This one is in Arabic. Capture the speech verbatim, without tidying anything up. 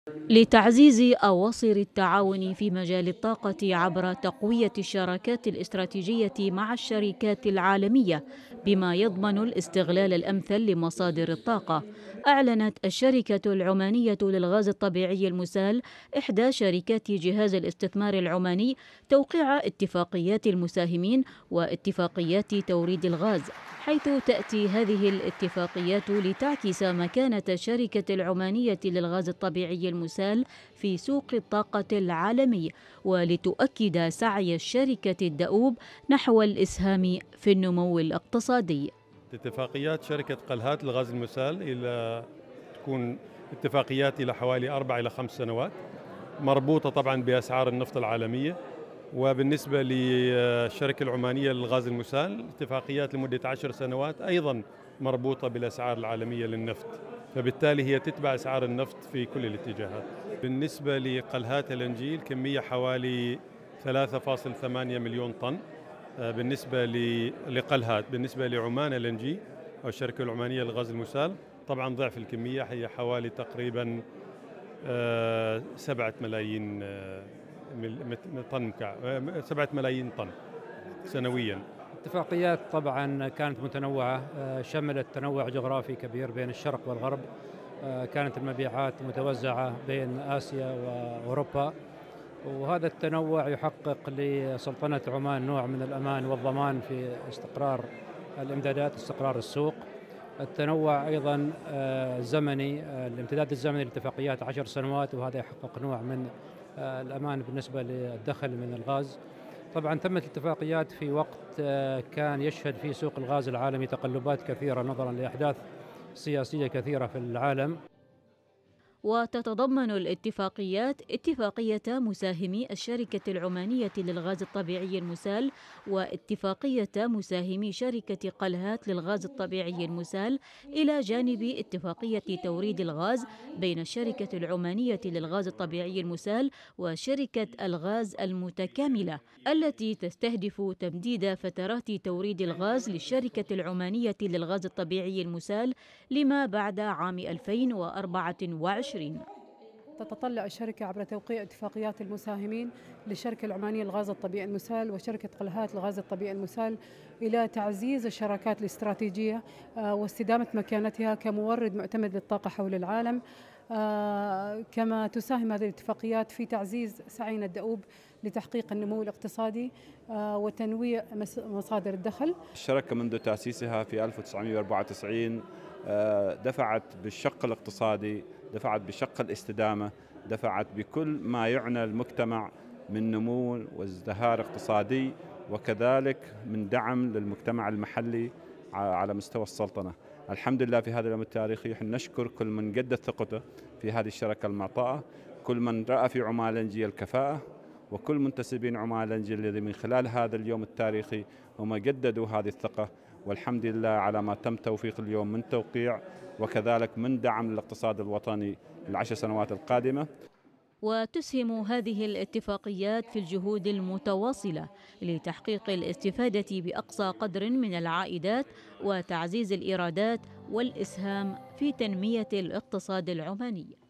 لتعزيز أواصر التعاون في مجال الطاقة عبر تقوية الشراكات الاستراتيجية مع الشركات العالمية بما يضمن الاستغلال الأمثل لمصادر الطاقة، أعلنت الشركة العمانية للغاز الطبيعي المسال إحدى شركات جهاز الاستثمار العماني توقيع اتفاقيات المساهمين واتفاقيات توريد الغاز، حيث تأتي هذه الاتفاقيات لتعكس مكانة الشركة العمانية للغاز الطبيعي المسال في سوق الطاقة العالمي، ولتؤكد سعي الشركة الدؤوب نحو الإسهام في النمو الاقتصادي. اتفاقيات شركة قلهات للغاز المسال إلى تكون اتفاقيات إلى حوالي أربع إلى خمس سنوات، مربوطة طبعا بأسعار النفط العالمية. وبالنسبة للشركة العمانية للغاز المسال اتفاقيات لمدة عشر سنوات أيضا مربوطة بالأسعار العالمية للنفط، فبالتالي هي تتبع أسعار النفط في كل الاتجاهات. بالنسبة لقلهات الإنجيل كمية حوالي ثلاثة فاصلة ثمانية مليون طن بالنسبة لقلهات. بالنسبة لعمان الإنجي أو الشركة العمانية للغاز المسال طبعا ضعف الكمية، هي حوالي تقريبا سبعة ملايين طن مكعب، سبعة ملايين طن سنويا. اتفاقيات طبعا كانت متنوعة، شملت تنوع جغرافي كبير بين الشرق والغرب، كانت المبيعات متوزعة بين آسيا وأوروبا، وهذا التنوع يحقق لسلطنة عمان نوع من الأمان والضمان في استقرار الإمدادات، استقرار السوق. التنوع أيضا زمني، الامتداد الزمني للاتفاقيات عشر سنوات، وهذا يحقق نوع من الأمان بالنسبة للدخل من الغاز. طبعا تمت الاتفاقيات في وقت كان يشهد فيه سوق الغاز العالمي تقلبات كثيرة نظرا لأحداث سياسية كثيرة في العالم. وتتضمن الاتفاقيات اتفاقية مساهمي الشركة العمانية للغاز الطبيعي المسال واتفاقية مساهمي شركة قلهات للغاز الطبيعي المسال، إلى جانب اتفاقية توريد الغاز بين الشركة العمانية للغاز الطبيعي المسال وشركة الغاز المتكاملة، التي تستهدف تمديد فترات توريد الغاز للشركة العمانية للغاز الطبيعي المسال لما بعد عام ألفين وأربعة وعشرين. تتطلع الشركة عبر توقيع اتفاقيات المساهمين للشركة العمانية للغاز الطبيعي المسال وشركة قلهات للغاز الطبيعي المسال إلى تعزيز الشراكات الاستراتيجية واستدامة مكانتها كمورد معتمد للطاقة حول العالم، كما تساهم هذه الاتفاقيات في تعزيز سعينا الدؤوب لتحقيق النمو الاقتصادي وتنويع مصادر الدخل. الشركة منذ تأسيسها في ألف وتسعمئة وأربعة وتسعين دفعت بالشق الاقتصادي، دفعت بشق الاستدامة، دفعت بكل ما يعنى المجتمع من نمو وازدهار اقتصادي، وكذلك من دعم للمجتمع المحلي على مستوى السلطنة. الحمد لله في هذا اليوم التاريخي نشكر كل من جدد ثقته في هذه الشركة المعطاءة، كل من رأى في عمان الإنجي الكفاءة، وكل منتسبين عمان الإنجي الذي من خلال هذا اليوم التاريخي هم جددوا هذه الثقة، والحمد لله على ما تم توفيق اليوم من توقيع وكذلك من دعم للاقتصاد الوطني العشر سنوات القادمة. وتسهم هذه الاتفاقيات في الجهود المتواصلة لتحقيق الاستفادة بأقصى قدر من العائدات وتعزيز الإيرادات والإسهام في تنمية الاقتصاد العماني.